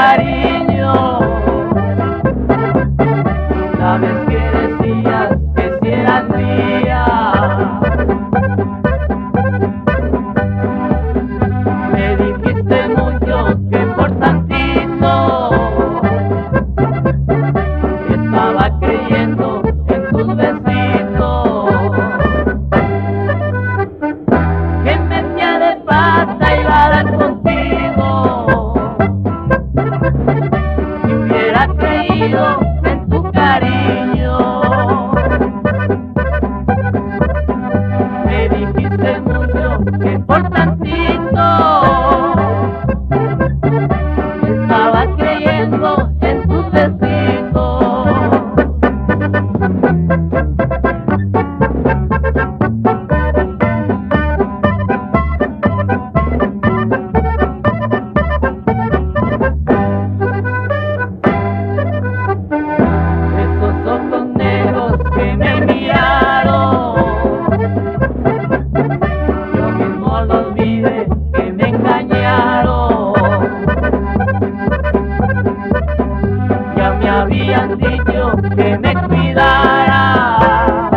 cariño. La vez que decías que si eras mía, me dijiste mucho que por tantito estaba creyendo en tus besitos, que metía de pata iba a dar contigo. Si hubiera creído en tu cariño, me dijiste mucho que por tantito estaba creyendo en tus besitos. Esos ojos negros que me miraron, yo mismo lo olvidé, que me engañaron. Ya me habían dicho que me cuidara,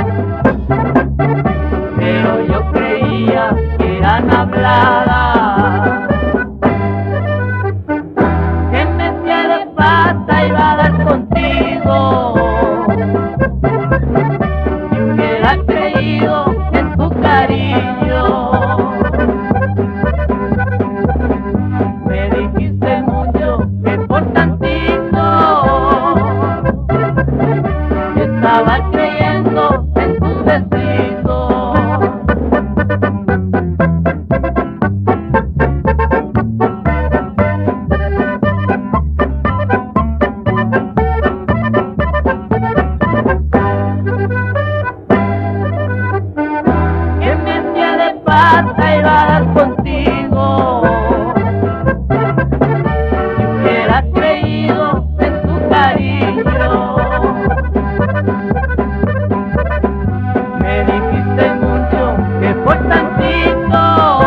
pero yo creía que eran habladas, que metía de pata iba a dar contigo. Si hubiera creído en tu cariño, me dijiste mucho que por tantito estaba creyendo en tus besitos. Que metía de pata iba a dar contigo. Si hubiera creído en tu cariño, me dijiste mucho que por tantito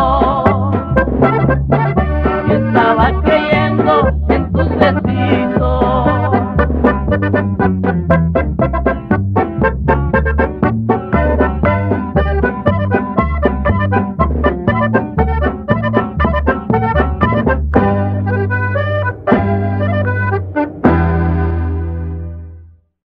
estaba creyendo en tus besitos.